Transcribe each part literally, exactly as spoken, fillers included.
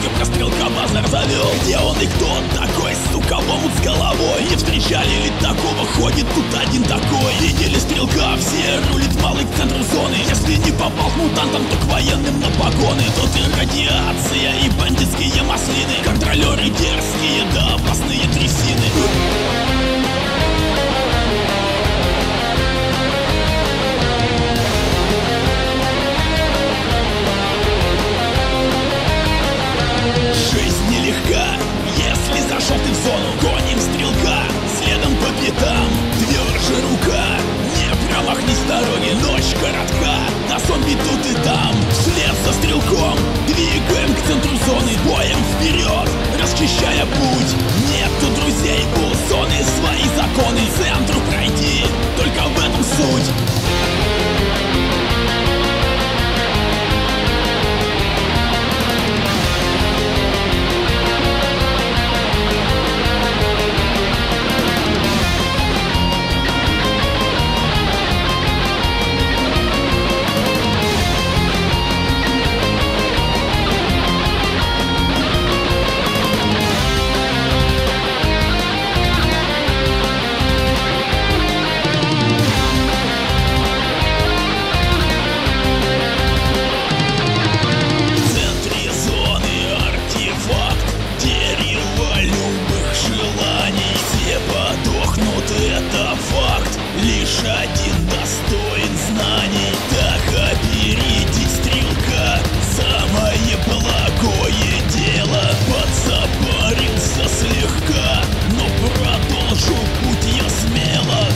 Крепко стрелка базар завел. Где он и кто он такой, сука, в омут с головой? Не встречали ли такого, ходит тут один такой. Видели стрелка, все рулит малый к центру зоны. Если не попал к мутантам, то к военным на погоны. Тут и радиация, и бандитские маслины, контролеры дерзкие, да опасные трясины. Жизнь нелегка, если зашел ты в зону. Гоним стрелка, следом по пятам. Тверже рука, не промахнись с дороги. Ночь коротка, на зомби тут и там. Вслед за стрелком двигаем к центру зоны. Боем вперед, расчищая путь. Нету друзей у зоны, свои законы. Центру пройти, только в этом суть. Это факт, лишь один достоин знаний. Так опередить стрелка, самое благое дело. Подзабарился слегка, но продолжу путь я смело.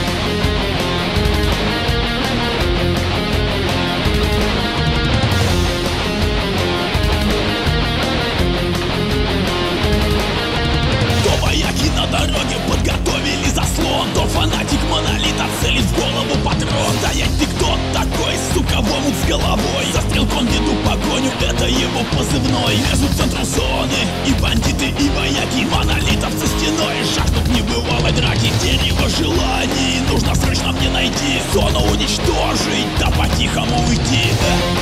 То вояки на дороге подготовили заслон, то фанатик монолита целит в голову патрон. Стоять ты кто такой, сука, в омут с головой? За стрелком веду погоню, это его позывной. Лезу к центру зоны, и бандиты, и вояки. Монолитовцы стеной жаждут небывалой драки. Дерево желаний нужно срочно мне найти. Зону уничтожить, да по-тихому уйти.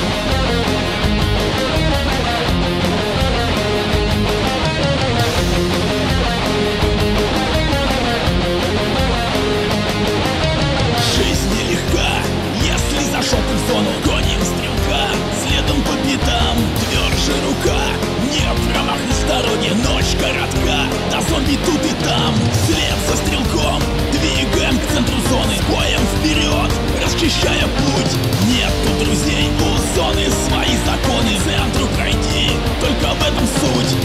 Зашел ты в зону, гоним стрелка, следом по пятам. Тверже рука, не промахнись с дороги. Ночь коротка, да зомби тут и там. Вслед за стрелком двигаем к центру зоны. Боем вперед, расчищая путь. Нету друзей у зоны, свои законы. Центру пройти, только в этом суть.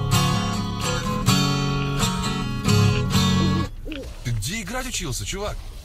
Ты где играть учился, чувак?